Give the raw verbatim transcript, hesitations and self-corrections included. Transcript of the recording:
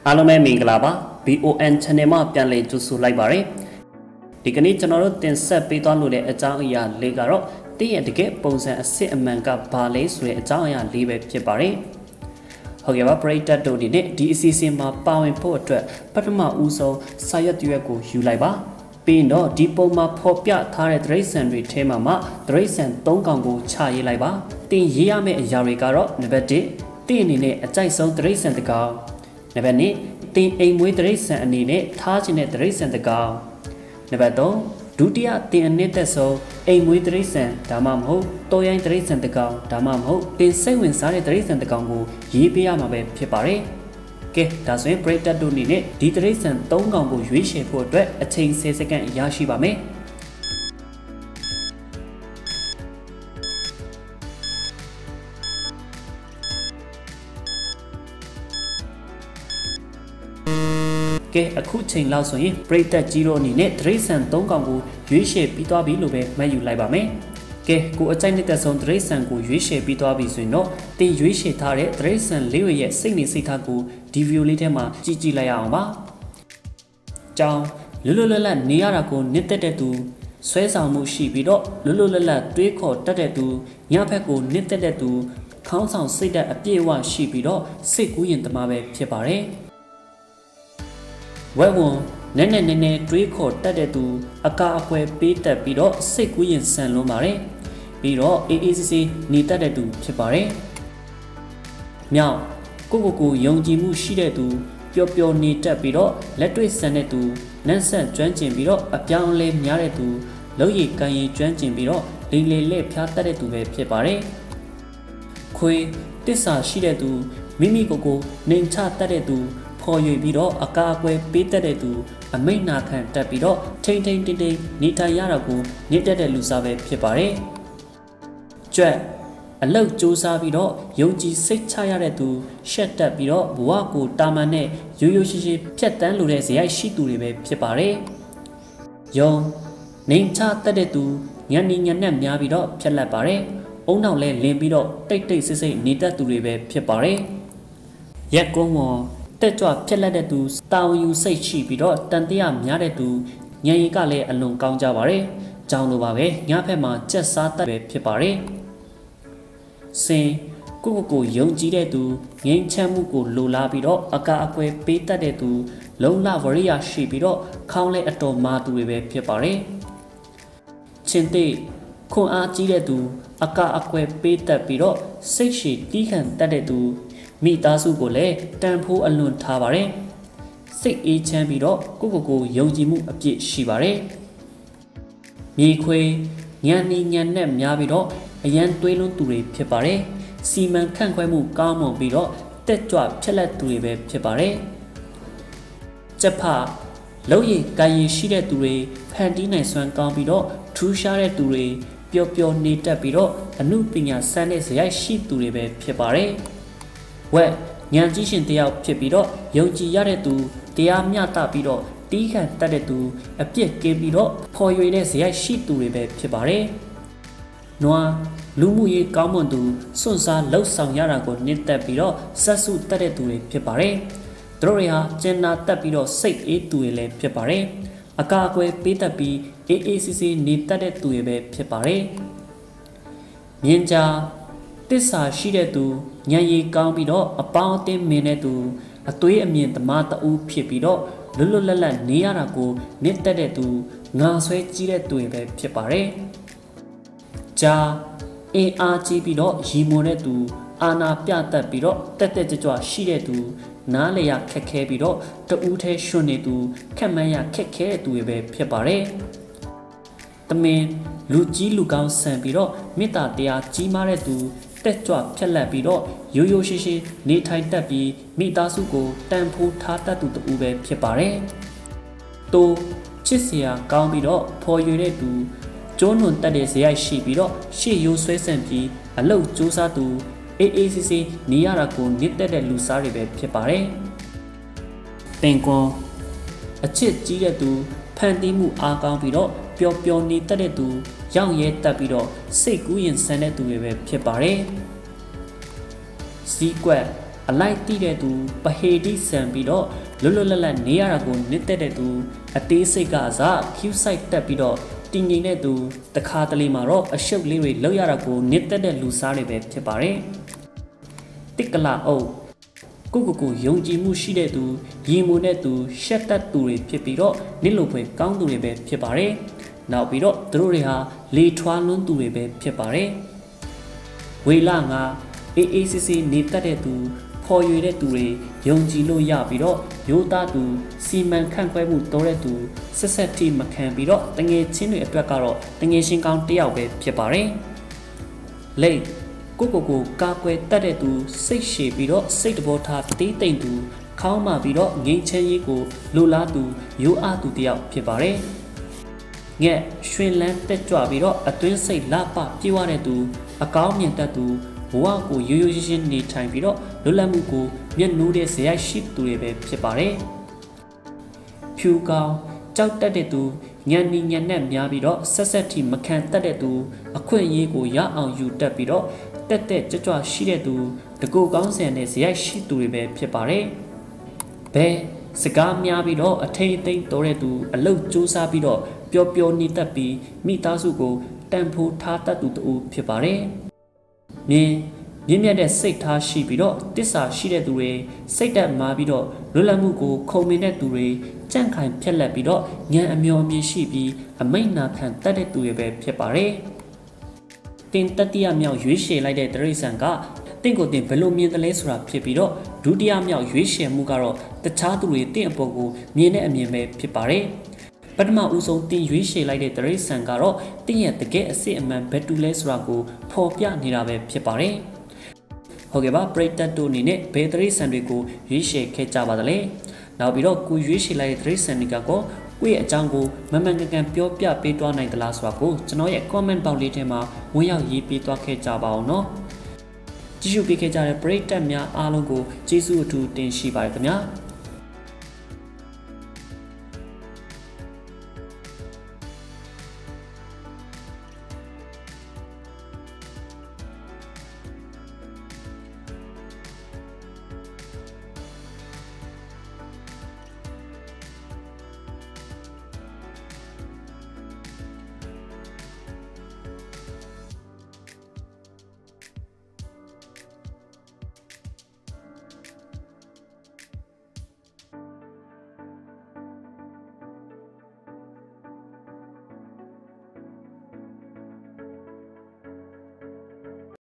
အားလုံးပဲမင်္ဂလာပါ B O N Channel မှာပြန်လည်ကြိုဆိုလိုက်ပါရစေဒီကနေ့ကျွန်တော်တို့တင်ဆက်ပေးသွားလို့တဲ့အကြောင်းအရာလေးကတော့တည့်ရဲ့တကယ်ပုံစံအစစ်အမှန်ကဘာလဲဆိုတဲ့အကြောင်းအရာလေးပဲဖြစ်ပါတယ်ဟုတ်ကဲ့ပါပရိသတ်တို့ဒီနေ့ဒီအစီအစဉ်မှာပါဝင်ဖို့အတွက်ပထမဦးဆုံးစာရွက်တရွက်ကိုယူလိုက်ပါပြီးတော့ဒီပုံမှာဖော်ပြထားတဲ့တိရစ္ဆာန်တွေထဲမှာမှတိရစ္ဆာန်၃កောင်ကိုခြာရေးလိုက်ပါတင်ရေးရမယ့်အရာတွေကတော့နံပါတ်၁တင်အနေနဲ့အကြိုက်ဆုံးတိရစ္ဆာန်တစ်ကောင်နံပါတ်၂တင်အိမ်မွေးတိရစ္ဆာန်အနေနဲ့ထားခြင်းတဲ့တိရစ္ဆာန်တစ်ကောင်နံပါတ်၃ဒုတိယတင်အနှစ်သက်ဆုံးအိမ်မွေးတိရစ္ဆာန်ဒါမှမဟုတ်တော်ရိုင်းတိရစ္ဆာန်တစ်ကောင်ဒါမှမဟုတ်တင်စိတ်ဝင်စားတဲ့တိရစ္ဆာန်တစ်ကောင်ကိုရေးပေးရမှာပဲဖြစ်ပါတယ်ကဲဒါဆိုရင်ပရိသတ်တို့အနေနဲ့ဒီတိရစ္ဆာန်၃កောင်ကိုရွေးချယ်ဖို့အတွက်အချိန်၁၀စက္ကန့်ရရှိပါမယ်ကဲအခုချိန်လောက်ဆိုရင်ပရိသတ်ကြီးတို့အနေနဲ့တိရစ္ဆာန်၃កောင်ကိုရွေးချယ်ပြီးသွားပြီလို့ပဲမှတ်ယူလိုက်ပါမယ်ကဲကိုအကြိုက်နေတဲ့ဆုံးတိရစ္ဆာန်ကိုရွေးချယ်ပြီးသွားပြီဆိုရင်တော့တင်ရွေးချယ်ထားတဲ့တိရစ္ဆာန်လေးရဲ့စိတ်နေစိတ်ထားကိုဒီဗီဒီယိုလေးထဲမှာကြည့်ကြည့်လိုက်ရအောင်ပါ။ကြောင်းလွတ်လွတ်လပ်လပ်နေရတာကိုနှစ်သက်တဲ့သူဆွဲဆောင်မှုရှိပြီးတော့လွတ်လွတ်လပ်လပ်တွေးခေါ်တတ်တဲ့သူညဘက်ကိုနှစ်သက်တဲ့သူခေါင်းဆောင်စိတ်ဓာတ်အပြည့်အဝရှိပြီးတော့စိတ်ကူးရင်တမပဲဖြစ်ပါတယ်။ဝဲဝန်နည်းနည်းနည်းနည်းတွေးခေါ်တတ်တဲ့သူအကာအကွယ်ပေးတတ်ပြီးတော့စိတ်ကူးရင်ဆန်လွန်းပါတယ်ပြီးတော့အေးအေးဆေးဆေးနေတတ်တဲ့သူဖြစ်ပါတယ်မြောက်ကိုကိုကိုယုံကြည်မှုရှိတဲ့သူပျော်ပျော်နေတတ်ပြီးတော့လက်တွေ့ဆန်တဲ့သူနန်းဆက်ကျွမ်းကျင်ပြီးတော့အပြောင်းအလဲများတဲ့သူလုံးရည်ကံရည်ကျွမ်းကျင်ပြီးတော့လိမ်လေလက်ဖျားတတ်တဲ့သူပဲဖြစ်ပါတယ်ခွေတစ္ဆာရှိတဲ့သူမိမိကိုယ်ကိုနှိမ်ချတတ်တဲ့သူဖော်ရွေပြီးတော့အကာအကွယ်ပေးတတ်တဲ့သူအမိတ်နာခံတတ်ပြီးတော့ထိမ့်ထိမ့်တိတ်တိတ်နေထိုင်ရတာကိုနေတတ်တဲ့လူစားပဲဖြစ်ပါတယ်ကြွက်အလောက်စူးစမ်းပြီးတော့ယုံကြည်စိတ်ချရတဲ့သူရှက်တက်ပြီးတော့ဘဝကိုတာမန်နဲ့ရိုးရိုးရှင်းရှင်းဖြတ်တန်းလိုတဲ့ဇယိုက်ရှိသူတွေပဲဖြစ်ပါတယ်ယုံနေချတတ်တဲ့သူညံ့ညံ့နဲ့များပြီးတော့ဖြတ်လက်ပါတယ်အုံနောက်လဲလင်းပြီးတော့တိတ်တိတ်ဆိတ်ဆိတ်နေတတ်သူတွေပဲဖြစ်ပါတယ်ရက်ကုန်းဝေါ်တက်ကြွဖြက်လက်တဲ့သူတာဝန်ယူစိတ်ရှိပြီးတော့တန်တရားများတဲ့သူညံရီကလည်းအလွန်ကောင်းကြပါတယ်။ကြောင်းလိုပါပဲညဖက်မှာကြက်စားတတ်ပဲဖြစ်ပါတယ်။စင်ကိုကိုကိုယုံကြည်တဲ့သူငြိမ်းချမ်းမှုကိုလိုလားပြီးတော့အကာအကွယ်ပေးတတ်တဲ့သူလုံလဝရိယရှိပြီးတော့ခေါင်းလဲအတော်မာသူတွေပဲဖြစ်ပါတယ်။ချင်းသိခွန်အားကြီးတဲ့သူအကာအကွယ်ပေးတတ်ပြီးတော့စိတ်ရှိတီးခံတတ်တဲ့သူမိသားစုကိုလည်းတန်ဖိုးအလွန်ထားပါတယ်စိတ်အေးချမ်းပြီးတော့ကိုကိုကိုယုံကြည်မှုအပြည့်ရှိပါတယ်မြေခွေညံနေညံနဲ့များပြီးတော့အရန်တွေးလွန်းသူတွေဖြစ်ပါတယ်စီမံခန့်ခွဲမှုကောင်းမွန်ပြီးတော့တက်ကြွဖြက်လက်သူတွေပဲဖြစ်ပါတယ်ကျက်ဖလုံးရည်ကိုင်ရည်ရှိတဲ့သူတွေဖန်တီးနိုင်စွမ်းကောင်းပြီးတော့ထူးခြားတဲ့သူတွေပျော်ပျော်နေတတ်ပြီးတော့အမှုပညာစမ်းတဲ့ဇယိုက်ရှိသူတွေပဲဖြစ်ပါတယ်ဝက်ညံကြီးရှင်တယောက်ဖြစ်ပြီးတော့ယုံကြည်ရတဲ့သူတရားမျှတပြီးတော့တီးခံတတ်တဲ့သူအပြစ်ကင်းပြီးတော့ဖော်ရွေတဲ့ဇယိုက်ရှိသူတွေပဲဖြစ်ပါတယ်။နွားလူမှုရေးကောင်းမွန်သူစွန့်စားလှုပ်ဆောင်ရတာကိုနှစ်သက်ပြီးတော့ဆက်စုတတ်တဲ့သူတွေဖြစ်ပါတယ်။သူတို့တွေဟာကျင်နာတတ်ပြီးတော့စိတ်အေးသူတွေလည်းဖြစ်ပါတယ်။အကာအကွယ်ပေးတတ်ပြီးအေးအေးဆေးဆေးနေတတ်တဲ့သူတွေပဲဖြစ်ပါတယ်။မြင်ကြတစ္ဆာရှိတဲ့သူညံရီကောင်းပြီးတော့အပေါင်းအသင်းမင်းတဲ့သူအသွေးအမြင်သမားတအူးဖြစ်ပြီးတော့လွတ်လွတ်လပ်လပ်နေရတာကိုနှစ်သက်တဲ့သူငါဆွဲကြီးတဲ့သူတွေပဲဖြစ်ပါတယ်။ဂျာအင်အားကြီးပြီးတော့ရီမွန်တဲ့သူအာနာပြတတ်ပြီးတော့တက်တက်ကြွကြွရှိတဲ့သူနားလေရခက်ခဲပြီးတော့တအူးထဲရွှွန်နေသူခက်မှန်းရခက်ခဲတဲ့သူတွေပဲဖြစ်ပါတယ်။တမင်လူကြီးလူကောင်းဆန်ပြီးတော့မေတ္တာတရားကြီးမားတဲ့သူတက်ကြွဖြက်လက်ပြီးတော့ရိုးရိုးရှင်းရှင်းနေထိုင်တတ်ပြီးမိသားစုကိုတန်ဖိုးထားတတ်သူတူပဲဖြစ်ပါတယ်။တိုးချစ်စရာကောင်းပြီးတော့ဖော်ရွေတဲ့သူကျိုးနွန်တတ်တဲ့ဇယိုက်ရှိပြီးတော့ရှေ့ရိုးဆွဲဆန့်ပြီးအလုတ်စူးစားသူအေးအေးဆေးဆေးနေရတာကိုနစ်တက်တဲ့လူစားတွေပဲဖြစ်ပါတယ်။တင်ကွန်အချစ်ကြီးတဲ့သူဖန်တီးမှုအားကောင်းပြီးတော့ပျော်ပျော်နေတတ်တဲ့သူရောင်ရဲတက်ပြီးတော့စိတ်ကူးရင်ဆန်တဲ့သူတွေပဲဖြစ်ပါတယ်။စီးကွက်အလိုက်တိတဲ့သူပဟေတိဆန်ပြီးတော့လွတ်လွတ်လပ်လပ်နေရတာကိုနှစ်သက်တဲ့သူအသေးစိတ်ကအစ cue site တက်ပြီးတော့တင်ငိမ့်တဲ့သူတခါတလေမှာတော့အရှုပ်လေးတွေလောက်ရတာကိုနှစ်သက်တဲ့လူစားတွေပဲဖြစ်ပါတယ်တစ်ကလာအုပ်ကိုကိုကိုယုံကြည်မှုရှိတဲ့သူရည်မွန်တဲ့သူရှက်တတ်သူတွေဖြစ်ပြီးတော့နစ်လိုဖွယ်ကောင်းသူတွေပဲဖြစ်ပါတယ်နောက်ပြီးတော့သူတို့တွေဟာလေထွားလွန်းသူတွေပဲဖြစ်ပါတယ်ဝေလာငါအေးအေးဆေးဆေးနေတတ်တဲ့သူဖော်ရွေတဲ့သူတွေယုံကြည်လို့ရပြီးတော့ရိုးသားသူစီမံခန့်ခွဲမှုတိုးတဲ့သူဆက်ဆက်ထိမခံပြီးတော့တငယ်ချင်းတွေအတွက်ကတော့တငယ်ချင်းကောင်းတစ်ယောက်ပဲဖြစ်ပါတယ်လိတ်ကိုကိုကိုကာကွယ်တတ်တဲ့သူစိတ်ရှည်ပြီးတော့စိတ်တဘောထားတေးတိမ်သူခေါင်းမာပြီးတော့ငိမ့်ချမ်းရေးကိုလိုလားသူရိုးအားသူတစ်ယောက်ဖြစ်ပါတယ်ငဲ့ရွှင်လန်းတက်ကြွပြီးတော့အတွင်းစိတ်လှပပြေဝတဲ့သူအကောင်းမြင်တတ်သူဘဝကိုရိုးရိုးရှင်းရှင်းနေထိုင်ပြီးတော့လွတ်လပ်မှုကိုမျက်နှိုးတဲ့ဇယိုက်ရှိသူတွေပဲဖြစ်ပါတယ်ဖြူကောင်ကြောက်တတ်တဲ့သူညံနီညံနဲ့များပြီးတော့ဆက်ဆက်ထိမခံတတ်တဲ့သူအခွင့်အရေးကိုရအောင်ယူတတ်ပြီးတော့တက်တက်ကြွကြွရှိတဲ့သူတကူကောင်းဆန်တဲ့ဇယိုက်ရှိသူတွေပဲဖြစ်ပါတယ်ဘဲစကားများပြီးတော့အထိတ်အသိမ်းတော်တဲ့သူအလုတ်စူးစမ်းပြီးတော့ပျော်ပျော်နေတတ်ပြီးမိသားစုကိုတန်ဖိုးထားတတ်သူတူဖြစ်ပါတယ်မြင်မြင့်မြတ်တဲ့စိတ်ထားရှိပြီးတော့တစ္ဆာရှိတဲ့သူတွေစိတ်တက်မာပြီးတော့လွတ်လပ်မှုကိုခုံမင်တဲ့သူတွေကြန့်ခိုင်ဖြက်လက်ပြီးတော့ဉာဏ်အမျော်အမြင်ရှိပြီးအမိန့်နာခံတတ်တဲ့သူတွေပဲဖြစ်ပါတယ်တင်တတိယမြောက်ရွေးချယ်လိုက်တဲ့တရိษံကတင့်ကိုတင်ဘယ်လိုမြင်တယ်လဲဆိုတာဖြစ်ပြီးတော့ဒုတိယမြောက်ရွေးချယ်မှုကတော့တခြားသူတွေတင့်အပေါ်ကိုမြင်တဲ့အမြင်ပဲဖြစ်ပါတယ်ပထမဦးဆုံးတင်ရွေးချယ်လိုက်တဲ့တရိษံကတော့တင့်ရဲ့တကယ်အစစ်အမှန်ဘယ်တူလဲဆိုတာကိုဖော်ပြနေတာပဲဖြစ်ပါတယ်ဟုတ်ကဲ့ပါပရိသတ်တို့အနေနဲ့ဘယ်တရိษံတွေကိုရွေးချယ်ခဲ့ကြပါသလဲနောက်ပြီးတော့ကိုရွေးချယ်လိုက်တဲ့တရိษံတွေကကောကိုယ့်ရဲ့အကြောင်းကိုမမှန်ကန်ကန်ပြောပြပေးသွားနိုင်သလားဆိုတာကိုကျွန်တော်ရဲ့ comment box လေးထဲမှာဝင်ရောက်ရေးပေးသွားခဲ့ကြပါအောင်နော်ကြည့်ရှုပေးခဲ့ကြတဲ့ပရိသတ်များအားလုံးကိုကျေးဇူးအထူးတင်ရှိပါတယ်ခင်ဗျာ